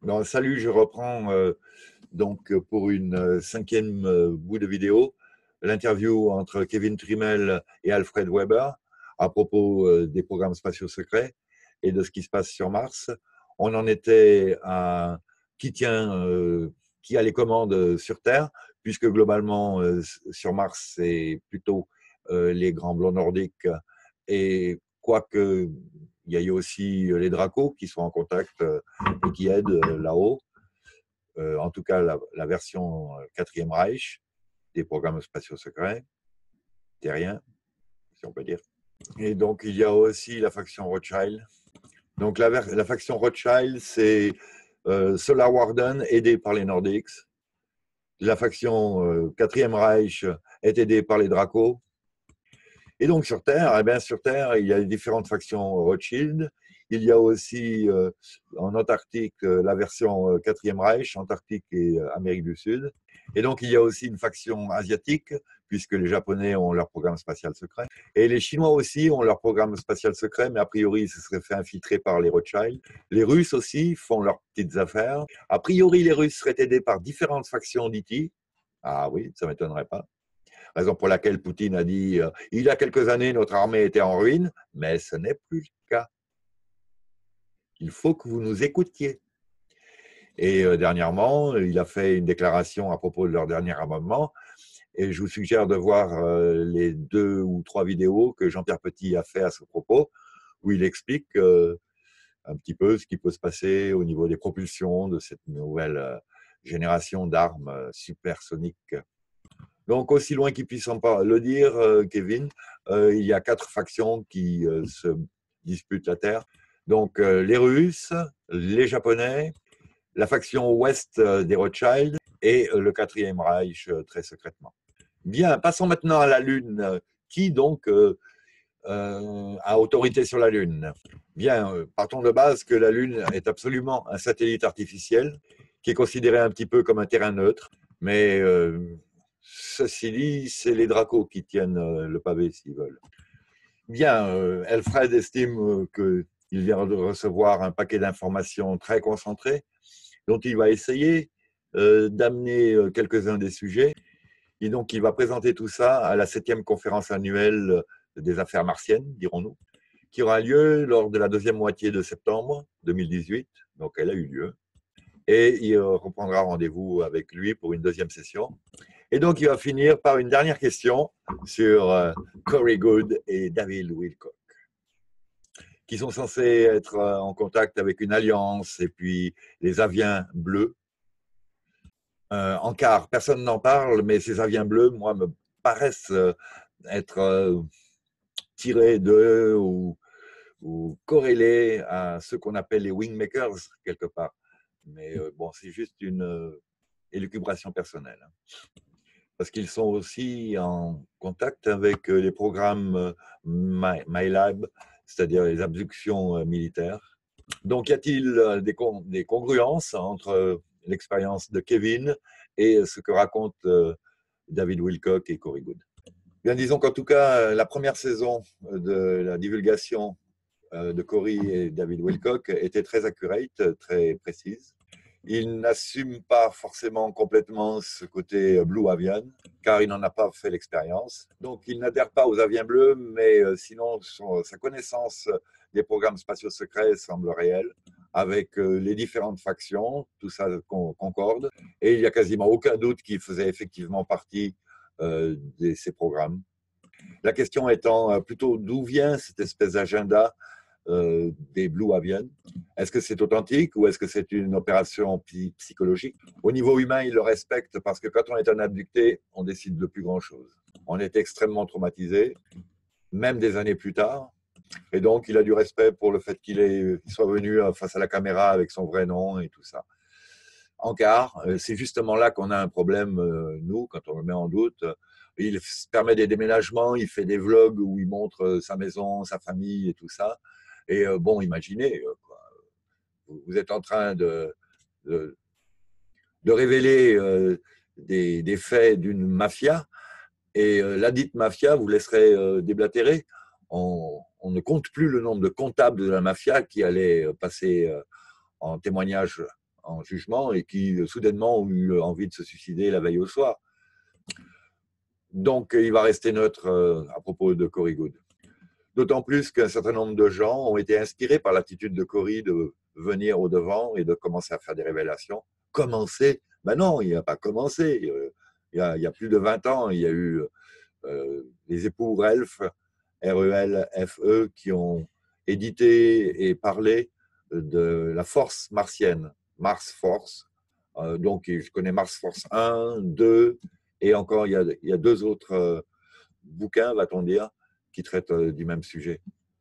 Non, salut, je reprends pour une cinquième bout de vidéo l'interview entre Kevin Trimmel et Alfred Weber à propos des programmes spatiaux secrets et de ce qui se passe sur Mars. On en était à qui qui a les commandes sur Terre, puisque globalement sur Mars c'est plutôt les grands blancs nordiques et quoique il y a eu aussi les Dracos qui sont en contact et qui aident là-haut. En tout cas, la version Quatrième Reich des programmes spatiaux secrets, terriens, si on peut dire. Et donc, il y a aussi la faction Rothschild. Donc, la faction Rothschild, c'est Solar Warden, aidé par les Nordiques. La faction Quatrième Reich est aidée par les Dracos. Et donc sur Terre, sur Terre, il y a différentes factions Rothschild. Il y a aussi en Antarctique la version Quatrième Reich, Antarctique et Amérique du Sud. Et donc il y a aussi une faction asiatique, puisque les Japonais ont leur programme spatial secret. Et les Chinois aussi ont leur programme spatial secret, mais a priori, ils se seraient fait infiltrer par les Rothschild. Les Russes aussi font leurs petites affaires. A priori, les Russes seraient aidés par différentes factions d'IT. Ah oui, ça ne m'étonnerait pas. Raison pour laquelle Poutine a dit il y a quelques années, notre armée était en ruine, mais ce n'est plus le cas. Il faut que vous nous écoutiez. Et dernièrement, il a fait une déclaration à propos de leur dernier amendement. Et je vous suggère de voir les 2 ou 3 vidéos que Jean-Pierre Petit a fait à ce propos, où il explique un petit peu ce qui peut se passer au niveau des propulsions de cette nouvelle génération d'armes supersoniques. Donc, aussi loin qu'il puisse le dire, Kevin, il y a 4 factions qui se disputent la Terre. Donc, les Russes, les Japonais, la faction ouest des Rothschild et le Quatrième Reich très secrètement. Bien, passons maintenant à la Lune. Qui donc a autorité sur la Lune? Bien, partons de base que la Lune est absolument un satellite artificiel qui est considéré un petit peu comme un terrain neutre, mais ceci dit, c'est les Dracos qui tiennent le pavé s'ils veulent. Bien, Alfred estime qu'il vient de recevoir un paquet d'informations très concentrées dont il va essayer d'amener quelques-uns des sujets. Et donc, il va présenter tout ça à la 7e conférence annuelle des affaires martiennes, dirons-nous, qui aura lieu lors de la 2e moitié de septembre 2018. Donc, elle a eu lieu. Et il reprendra rendez-vous avec lui pour une 2e session. Et donc, il va finir par une dernière question sur Corey Goode et David Wilcock, qui sont censés être en contact avec une alliance et puis les Aviens bleus. En quart, personne n'en parle, mais ces Aviens bleus, moi, me paraissent être tirés de ou corrélés à ceux qu'on appelle les wingmakers, quelque part. Mais bon, c'est juste une élucubration personnelle. Parce qu'ils sont aussi en contact avec les programmes MyLab, c'est-à-dire les abductions militaires. Donc, y a-t-il des congruences entre l'expérience de Kevin et ce que racontent David Wilcock et Corey Goode? Bien, disons qu'en tout cas, la première saison de la divulgation de Corey et David Wilcock était très accurate, très précise. Il n'assume pas forcément complètement ce côté Blue Avian, car il n'en a pas fait l'expérience. Donc, il n'adhère pas aux Aviens bleus, mais sinon, sa connaissance des programmes spatiaux secrets semble réelle, avec les différentes factions, tout ça concorde, et il n'y a quasiment aucun doute qu'il faisait effectivement partie de ces programmes. La question étant plutôt d'où vient cette espèce d'agenda des Blue Avian. Est-ce que c'est authentique ou est-ce que c'est une opération psychologique? Au niveau humain, il le respecte parce que quand on est un abducté, on décide de plus grand-chose. On est extrêmement traumatisé, même des années plus tard. Et donc, il a du respect pour le fait qu'il soit venu face à la caméra avec son vrai nom et tout ça. En quart, c'est justement là qu'on a un problème, nous, quand on le met en doute. Il permet des déménagements, il fait des vlogs où il montre sa maison, sa famille et tout ça. Et bon, imaginez, vous êtes en train de révéler des faits d'une mafia et la dite mafia vous laisserait déblatérer. On ne compte plus le nombre de comptables de la mafia qui allaient passer en témoignage en jugement et qui soudainement ont eu envie de se suicider la veille au soir. Donc, il va rester neutre à propos de Corey Goode. D'autant plus qu'un certain nombre de gens ont été inspirés par l'attitude de Corey de venir au devant et de commencer à faire des révélations. Commencer? Ben non, il n'a pas commencé. Il y a plus de 20 ans, il y a eu les époux Relf, R-E-L-F-E, qui ont édité et parlé de la force martienne, Mars Force. Donc, je connais Mars Force 1, 2, et encore, il y a deux autres bouquins, va-t-on dire, qui traitent du même sujet.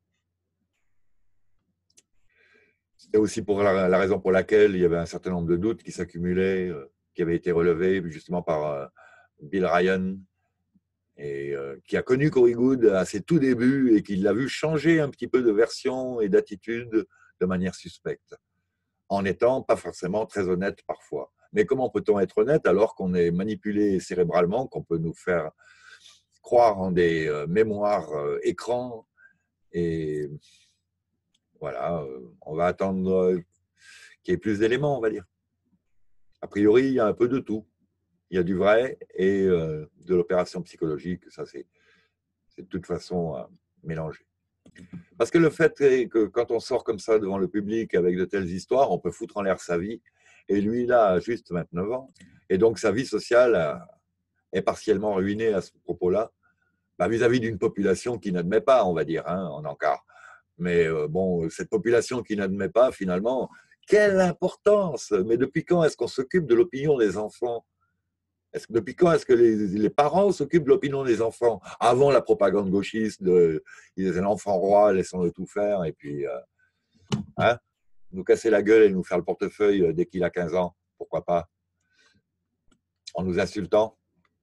C'était aussi pour la raison pour laquelle il y avait un certain nombre de doutes qui s'accumulaient, qui avaient été relevés justement par Bill Ryan, et qui a connu Corey Goode à ses tout débuts et qui l'a vu changer un petit peu de version et d'attitude de manière suspecte, en n'étant pas forcément très honnête parfois. Mais comment peut-on être honnête alors qu'on est manipulé cérébralement, qu'on peut nous faire croire en des mémoires écrans? Et voilà, on va attendre qu'il y ait plus d'éléments, on va dire. A priori, il y a un peu de tout. Il y a du vrai et de l'opération psychologique. Ça, c'est de toute façon mélangé. Parce que le fait est que quand on sort comme ça devant le public avec de telles histoires, on peut foutre en l'air sa vie. Et lui, là, a juste 29 ans. Et donc, sa vie sociale est partiellement ruinée à ce propos-là, vis-à-vis d'une population qui n'admet pas, on va dire, en encart. Mais bon, cette population qui n'admet pas, finalement, quelle importance! Mais depuis quand est-ce qu'on s'occupe de l'opinion des enfants? Depuis quand est-ce que les parents s'occupent de l'opinion des enfants? Avant la propagande gauchiste, ils disaient l'enfant roi, laissons-le tout faire, et puis nous casser la gueule et nous faire le portefeuille dès qu'il a 15 ans, pourquoi pas? En nous insultant,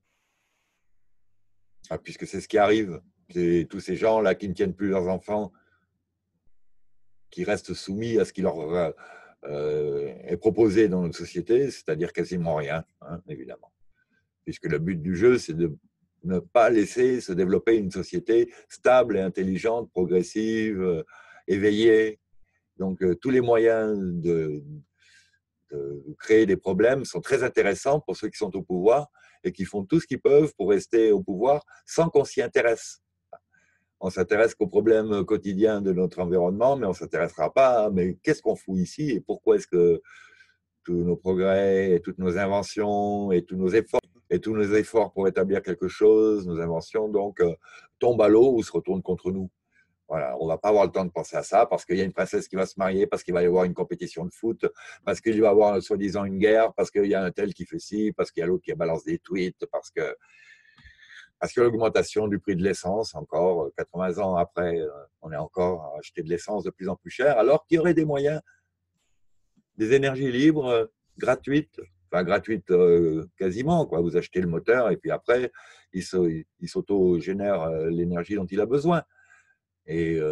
puisque c'est ce qui arrive. C'est tous ces gens-là qui ne tiennent plus leurs enfants, qui restent soumis à ce qui leur est proposé dans notre société, c'est-à-dire quasiment rien, évidemment. Puisque le but du jeu, c'est de ne pas laisser se développer une société stable et intelligente, progressive, éveillée. Donc, tous les moyens de créer des problèmes sont très intéressants pour ceux qui sont au pouvoir et qui font tout ce qu'ils peuvent pour rester au pouvoir sans qu'on s'y intéresse. On s'intéresse qu'aux problèmes quotidiens de notre environnement, mais on ne s'intéressera pas à mais qu'est-ce qu'on fout ici et pourquoi est-ce que tous nos progrès et toutes nos inventions et tous nos efforts pour établir quelque chose, nos inventions, donc, tombent à l'eau ou se retournent contre nous. Voilà, on ne va pas avoir le temps de penser à ça parce qu'il y a une princesse qui va se marier, parce qu'il va y avoir une compétition de foot, parce qu'il va y avoir soi-disant une guerre, parce qu'il y a un tel qui fait ci, parce qu'il y a l'autre qui balance des tweets, parce que l'augmentation du prix de l'essence, encore 80 ans après, on est encore à acheter de l'essence de plus en plus cher, alors qu'il y aurait des moyens, des énergies libres, gratuites, enfin gratuites quasiment, quoi. Vous achetez le moteur et puis après, il s'auto-génère l'énergie dont il a besoin. Et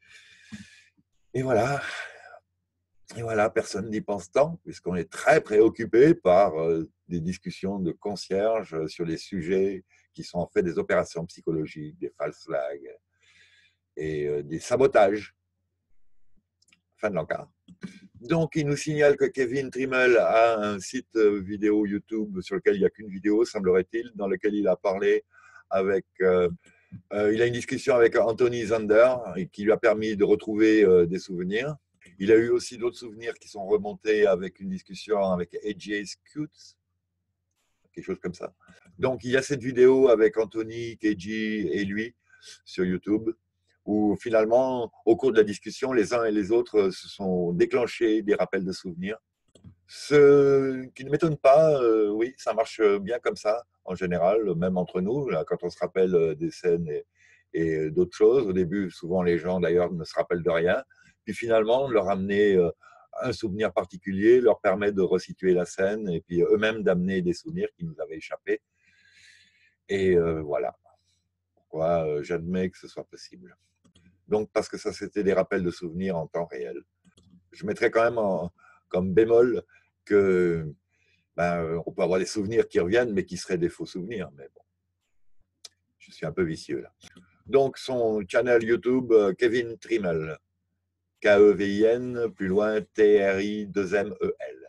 voilà. Et voilà, personne n'y pense tant, puisqu'on est très préoccupé par des discussions de concierges sur des sujets qui sont en fait des opérations psychologiques, des false flags et des sabotages. Fin de l'encart. Donc, il nous signale que Kevin Trimmel a un site vidéo YouTube sur lequel il n'y a qu'une vidéo, semblerait-il, dans lequel il a parlé avec... il a une discussion avec Anthony Zander qui lui a permis de retrouver des souvenirs. Il a eu aussi d'autres souvenirs qui sont remontés avec une discussion avec AJ Skutz, quelque chose comme ça. Donc, il y a cette vidéo avec Anthony, KJ et lui sur YouTube, où finalement, au cours de la discussion, les uns et les autres se sont déclenchés des rappels de souvenirs. Ce qui ne m'étonne pas, oui, ça marche bien comme ça, en général, même entre nous, là, quand on se rappelle des scènes et d'autres choses. Au début, souvent, les gens, d'ailleurs, ne se rappellent de rien. Puis finalement, leur amener un souvenir particulier leur permet de resituer la scène et puis eux-mêmes d'amener des souvenirs qui nous avaient échappé. Et voilà pourquoi j'admets que ce soit possible. Donc, parce que ça, c'était des rappels de souvenirs en temps réel. Je mettrais quand même comme bémol que on peut avoir des souvenirs qui reviennent, mais qui seraient des faux souvenirs. Mais bon, je suis un peu vicieux là. Donc, son channel YouTube, Kevin Trimmel. K-E-V-I-N, plus loin, T-R-I-2-M-E-L.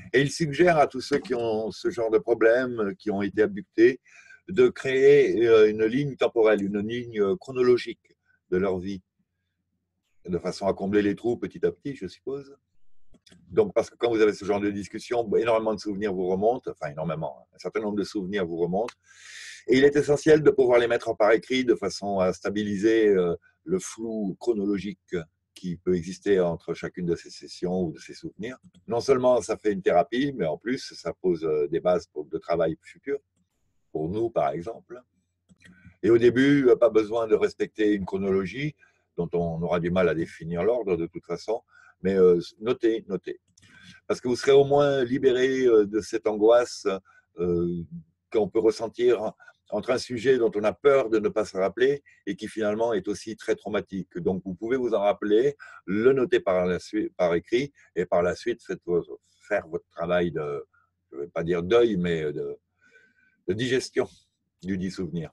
Et il suggère à tous ceux qui ont ce genre de problème, qui ont été abductés, de créer une ligne temporelle, une ligne chronologique de leur vie, de façon à combler les trous petit à petit, je suppose. Donc, parce que quand vous avez ce genre de discussion, énormément de souvenirs vous remontent, enfin énormément, un certain nombre de souvenirs vous remontent, et il est essentiel de pouvoir les mettre par écrit de façon à stabiliser le flou chronologique qui peut exister entre chacune de ces sessions ou de ces souvenirs. Non seulement ça fait une thérapie, mais en plus ça pose des bases de travail futur, pour nous par exemple. Et au début, pas besoin de respecter une chronologie dont on aura du mal à définir l'ordre de toute façon, mais notez, notez. Parce que vous serez au moins libéré de cette angoisse qu'on peut ressentir entre un sujet dont on a peur de ne pas se rappeler et qui finalement est aussi très traumatique. Donc vous pouvez vous en rappeler, le noter par écrit et par la suite faire votre travail de, je ne vais pas dire deuil, mais de digestion du dit souvenir.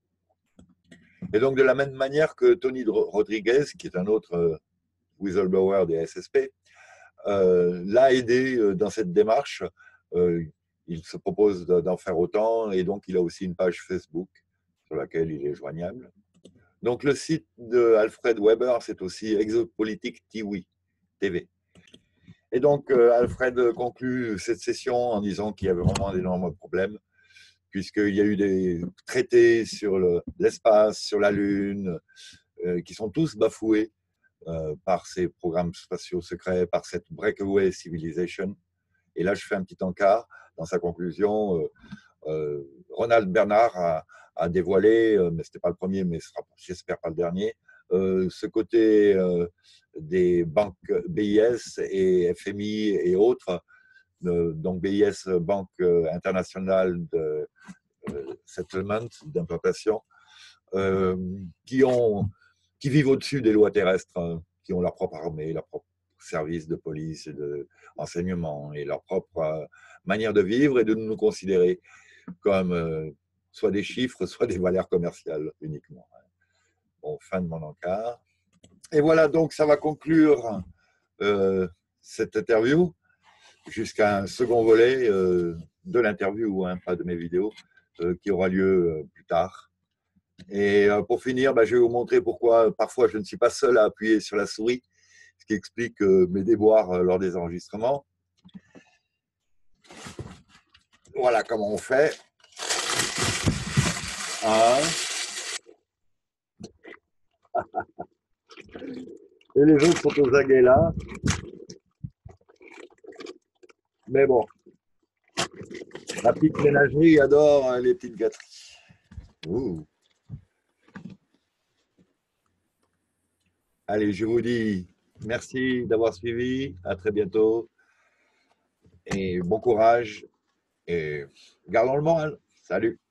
Et donc de la même manière que Tony Rodriguez, qui est un autre whistleblower des SSP, l'a aidé dans cette démarche. Il se propose d'en faire autant et donc il a aussi une page Facebook sur laquelle il est joignable. Donc le site de Alfred Weber, c'est aussi Exopolitique TV. Et donc Alfred conclut cette session en disant qu'il y avait vraiment d'énormes problèmes puisqu'il y a eu des traités sur l'espace, sur la Lune, qui sont tous bafoués par ces programmes spatiaux secrets, par cette breakaway civilization. Et là, je fais un petit encart dans sa conclusion. Ronald Bernard a dévoilé, mais ce n'était pas le premier, mais ce sera, j'espère, pas le dernier, ce côté des banques BIS et FMI et autres, donc BIS, Banque internationale de settlement, d'implantation, qui vivent au-dessus des lois terrestres, qui ont leur propre armée, leur propre service de police et de renseignement et leur propre manière de vivre et de nous considérer comme soit des chiffres, soit des valeurs commerciales uniquement. Bon, fin de mon encart. Et voilà, donc ça va conclure cette interview jusqu'à un second volet de l'interview, hein, pas de mes vidéos, qui aura lieu plus tard. Et pour finir, je vais vous montrer pourquoi parfois je ne suis pas seul à appuyer sur la souris, ce qui explique mes déboires lors des enregistrements. Voilà comment on fait. Et les autres sont aux aguets là. Mais bon, la petite ménagerie adore les petites gâteries. Ouh. Allez, je vous dis merci d'avoir suivi. À très bientôt. Et bon courage. Et gardons le moral. Salut.